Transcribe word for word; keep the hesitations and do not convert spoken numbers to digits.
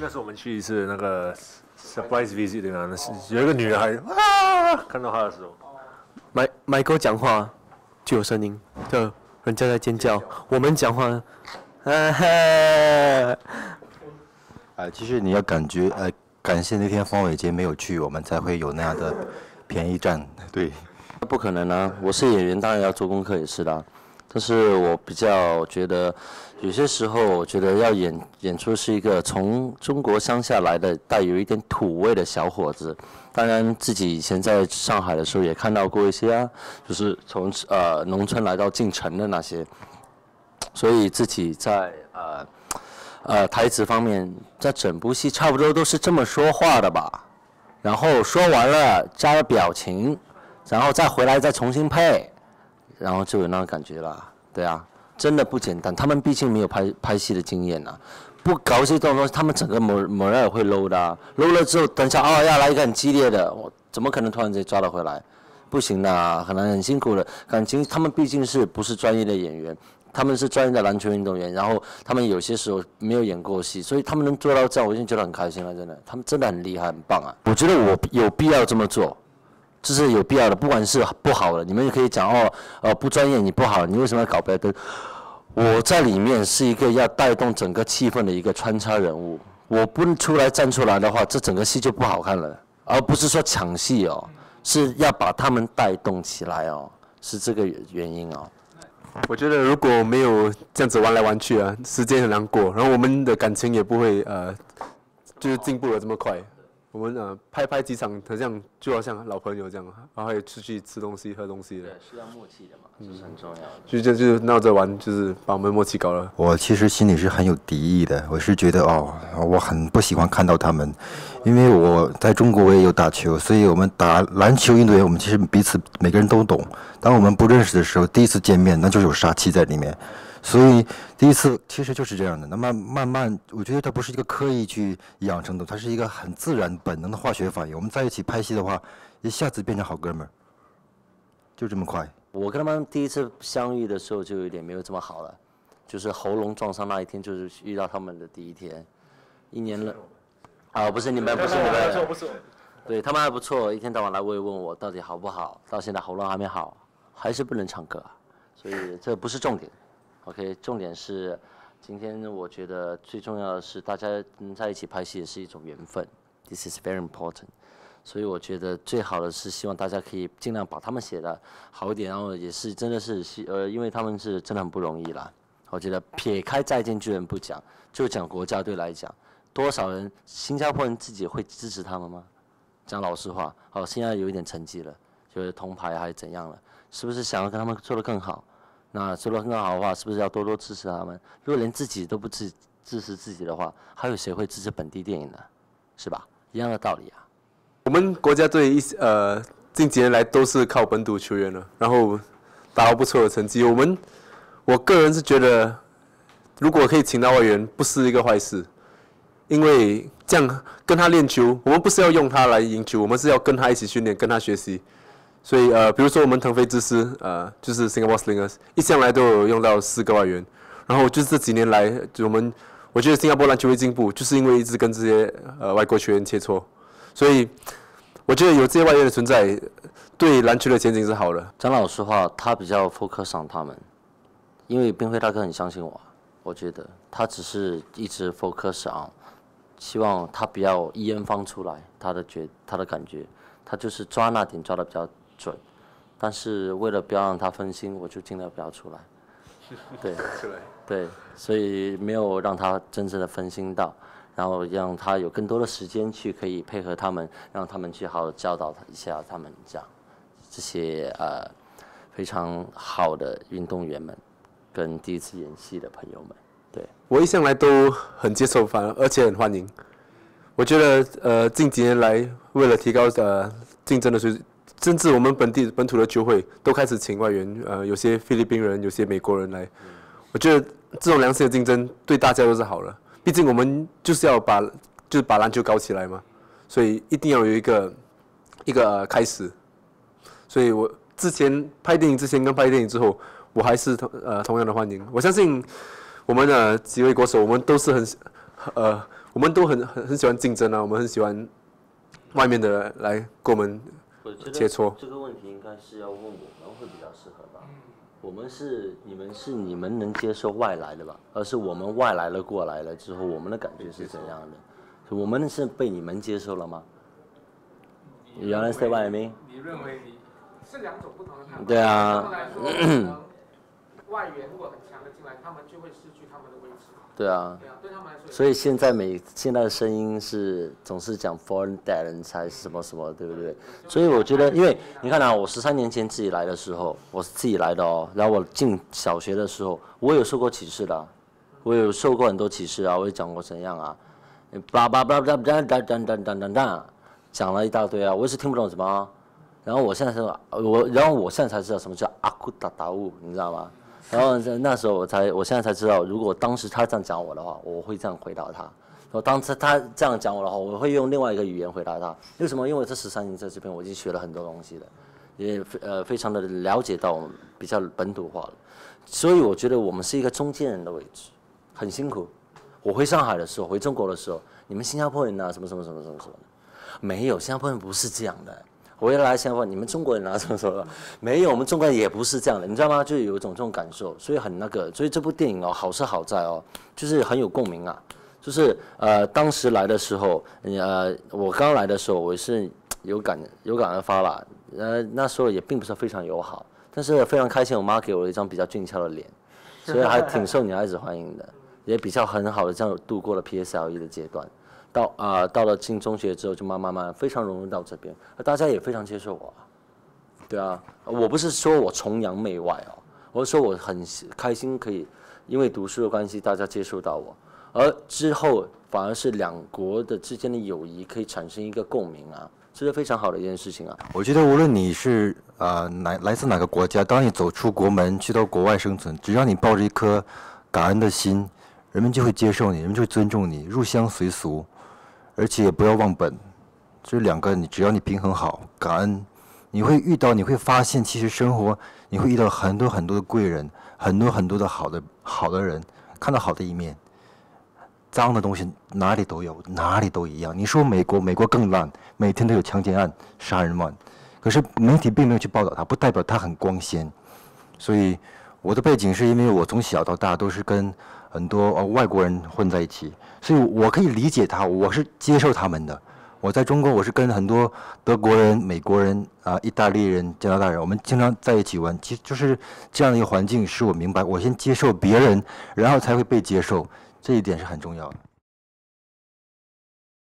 那时候我们去是那个 surprise visit 对吗？那是有一个女孩啊，看到她的时候， 麦麦哥讲话就有声音，对，人家在尖叫，我们讲话，啊哈， 呃，其实你要感觉呃，感谢那天方伟杰没有去，我们才会有那样的便宜占，对。 不可能啊！我是演员，当然要做功课也是的。但是我比较觉得，有些时候我觉得要演演出是一个从中国乡下来的带有一点土味的小伙子。当然自己以前在上海的时候也看到过一些啊，就是从呃农村来到进城的那些，所以自己在呃呃台词方面，在整部戏差不多都是这么说话的吧。然后说完了加了表情。然后再回来再重新配，然后就有那种感觉了。对啊，真的不简单。他们毕竟没有拍拍戏的经验呐、啊，不搞一些动作，他们整个某某人也会 low 的、啊。low 了之后，等一下哦要来一个很激烈的，我怎么可能突然间抓得回来？不行的、啊，很难很辛苦的。感情他们毕竟是不是专业的演员，他们是专业的篮球运动员，然后他们有些时候没有演过戏，所以他们能做到这样，我已经觉得很开心了。真的，他们真的很厉害，很棒啊！我觉得我有必要这么做。这是有必要的，不管是不好的，你们也可以讲哦，呃，不专业，你不好，你为什么要搞别的？我在里面是一个要带动整个气氛的一个穿插人物，我不出来站出来的话，这整个戏就不好看了，而不是说抢戏哦，是要把他们带动起来哦，是这个原因哦。 我觉得如果没有这样子玩来玩去啊，时间很难过，然后我们的感情也不会呃，就是进步的这么快。我们呃拍拍几场，好像就好像老朋友这样，然后还有出去吃东西、喝东西的。 对，是要默契的嘛，这是很重要的。 就就就闹着玩，就是把我们默契搞了。 我其实心里是很有敌意的，我是觉得哦，我很不喜欢看到他们，因为我在中国我也有打球，所以我们打篮球运动员，我们其实彼此每个人都懂。当我们不认识的时候，第一次见面，那就是有杀气在里面。所以第一次其实就是这样的，那么慢慢，我觉得它不是一个刻意去养成的，它是一个很自然本能的化学反应。我们在一起拍戏的话，一下子变成好哥们儿，就这么快。 我跟他们第一次相遇的时候就有点没有这么好了，就是喉咙撞伤那一天，就是遇到他们的第一天，一年了，啊，不是你们，不是你们， 不是， 对他们还不错，一天到晚来慰问我到底好不好，到现在喉咙还没好，还是不能唱歌啊，所以这不是重点。OK， 重点是，今天我觉得最重要的是大家能在一起拍戏也是一种缘分 ，This is very important。所以我觉得最好的是希望大家可以尽量把他们写的好一点，然后也是真的是呃，因为他们是真的很不容易啦。我觉得撇开再见巨人不讲，就讲国家队来讲，多少人新加坡人自己会支持他们吗？讲老实话，好，现在有一点成绩了，就是铜牌还是怎样了，是不是想要跟他们做得更好？那做得更好的话，是不是要多多支持他们？如果连自己都不支支持自己的话，还有谁会支持本地电影呢？是吧？一样的道理啊。 我们国家队一呃近几年来都是靠本土球员了，然后达到不错的成绩。我们我个人是觉得，如果可以请到外援，不是一个坏事，因为这样跟他练球，我们不是要用他来赢球，我们是要跟他一起训练，跟他学习。所以呃，比如说我们腾飞之师，呃，就是 Singapore Slingers， 一向来都有用到四个外援，然后就是这几年来，就我们我觉得新加坡篮球会进步，就是因为一直跟这些呃外国球员切磋，所以我觉得有这些外援的存在，对篮球的前景是好的。 讲老实话，他比较 focus on 他们，因为冰辉大哥很相信我，我觉得他只是一直 focus on， 希望他不要Ian Fang出来，他的觉他的感觉，他就是抓那点抓的比较准，但是为了不要让他分心，我就尽量不要出来。对，对，所以没有让他真正的分心到，然后让他有更多的时间去可以配合他们，让他们去好好教导一下他们这样这些呃非常好的运动员们跟第一次演戏的朋友们。对， 我一向来都很接受，反而且很欢迎。我觉得呃近几年来，为了提高呃竞争的水准。甚至我们本地本土的球会都开始请外援，呃，有些菲律宾人，有些美国人来。我觉得这种良性的竞争对大家都是好的，毕竟我们就是要把就是把篮球搞起来嘛，所以一定要有一个一个、呃、开始。所以我之前拍电影之前跟拍电影之后，我还是同呃同样的欢迎。我相信我们的几位国手，我们都是很呃我们都很很很喜欢竞争啊，我们很喜欢外面的人来跟我们切磋。 这个问题应该是要问我们会比较适合吧？我们是你们是你们能接受外来的吧？而是我们外来了过来了之后，我们的感觉是怎样的？我们是被你们接受了吗？原来在外面。 你认为你是两种不同的看法？ 对啊。 来说，可能外援如果很强的进来，他们就会失去他们的位置。 对啊。 对啊，对他们来说。 所以现在每现在的声音是总是讲 foreign talent 才什么什么，对不对？所以我觉得，因为你看啊，我十三年前自己来的时候，我是自己来的哦。然后我进小学的时候，我有受过歧视的、啊，我有受过很多歧视啊，我也讲过怎样啊，叭叭叭叭叭叭叭叭叭叭，讲了一大堆啊，我也是听不懂什么、啊。然后我现在是，我然后我现在才知道什么叫阿库达达乌，你知道吗？然后那时候我才，我现在才知道，如果当时他这样讲我的话，我会这样回答他。然后当时他这样讲我的话，我会用另外一个语言回答他。为什么？因为这十三年在这边，我已经学了很多东西了，也呃非常的了解到比较本土化了。所以我觉得我们是一个中间人的位置，很辛苦。我回上海的时候，回中国的时候，你们新加坡人啊，什么什么什么什么什么的，没有，新加坡人不是这样的。我一来新加坡，你们中国人啊什么什么，没有，我们中国人也不是这样的，你知道吗？就有一种这种感受，所以很那个，所以这部电影哦，好是好在哦，就是很有共鸣啊。就是呃，当时来的时候，呃，我刚来的时候，我是有感有感而发啦。呃，那时候也并不是非常友好，但是非常开心，我妈给我一张比较俊俏的脸，所以还挺受女孩子欢迎的，也比较很好的这样度过了 P S L E 的阶段。到啊、呃，到了进中学之后，就慢慢慢非常融入到这边，而大家也非常接受我。对啊，我不是说我崇洋媚外哦，我是说我很开心可以因为读书的关系，大家接受到我，而之后反而是两国的之间的友谊可以产生一个共鸣啊，这是非常好的一件事情啊。 我觉得无论你是啊、呃、哪来自哪个国家，当你走出国门去到国外生存，只要你抱着一颗感恩的心，人们就会接受你，人们就会尊重你，入乡随俗。而且也不要忘本，这两个你只要你平衡好，感恩，你会遇到，你会发现，其实生活你会遇到很多很多的贵人，很多很多的好的好的人，看到好的一面。脏的东西哪里都有，哪里都一样。你说美国，美国更烂，每天都有强奸案、杀人案，可是媒体并没有去报道它，不代表它很光鲜。所以我的背景是因为我从小到大都是跟很多呃外国人混在一起，所以我可以理解他，我是接受他们的。我在中国，我是跟很多德国人、美国人啊、呃、意大利人、加拿大人，我们经常在一起玩。其实就是这样的一个环境，使我明白，我先接受别人，然后才会被接受，这一点是很重要的。